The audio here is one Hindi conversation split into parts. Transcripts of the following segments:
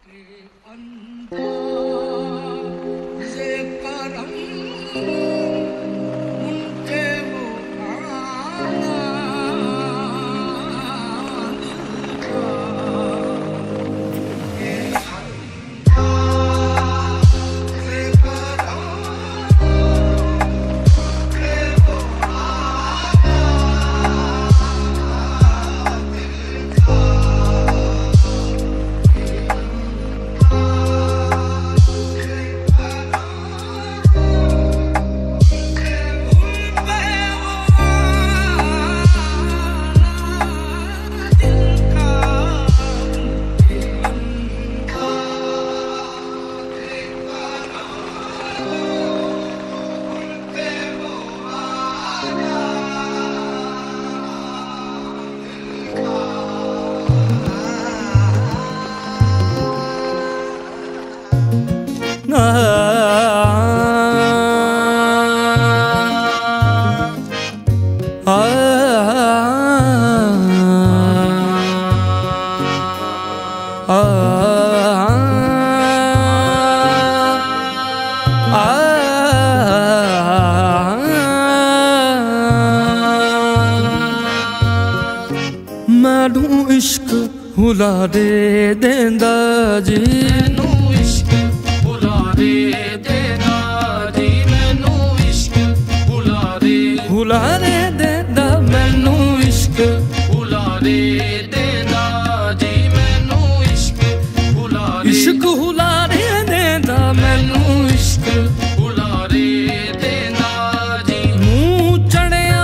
मैनू इश्क भुला दे देंदा जी, मैनू इश्क भुला दे देंदा जी, मैनू इश्क भुला दे देंदा, मैनू इश्क भुला दे देंदा जी, मैनू इश्क भुला दे देंदा, मैनू इश्क भुला दे देंदा जी। मूंह चढ़िया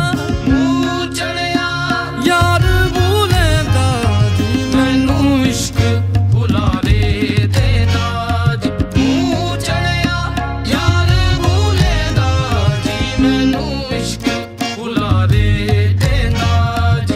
यार भूलेंदा जी, मैनू इश्क भुला दे देंदा जी। मूंह चढ़िया यार भूलेंदा जी, मैनू इश्क भुला दे देंदा जी।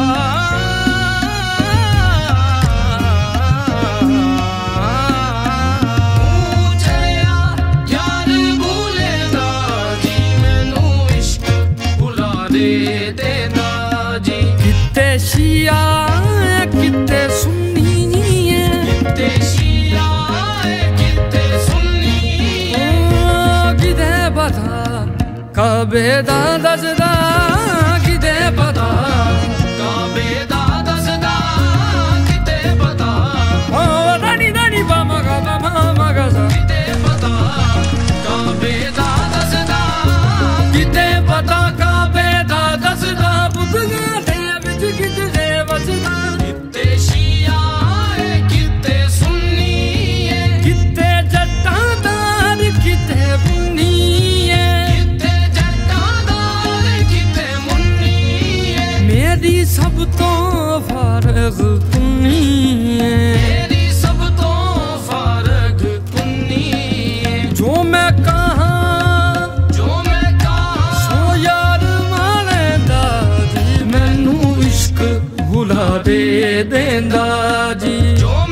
किते शिया किते सुन्नी है, किते शिया किते सुन्नी है, किते पता काबे दा दसदा, किते पता काबे दा दसदा, किते पता ओ रानी रानी बामा गा बामा गा सा, किते पता काबे दा दसदा, किते पता काबे दा दसदा, बुगना किते बसदा। किते शिया किते सुन्नी है, किते जट्टादार किते मुन्नी है, किते जट्टादार किते मुन्नी है, मेरी सब तो फारग कुन्नी है, मेरी सब तो फारग कुन्नी है। जो मैं कहा सो यार मानेंदा जी, मैनू इश्क भुला दे देंदा जी।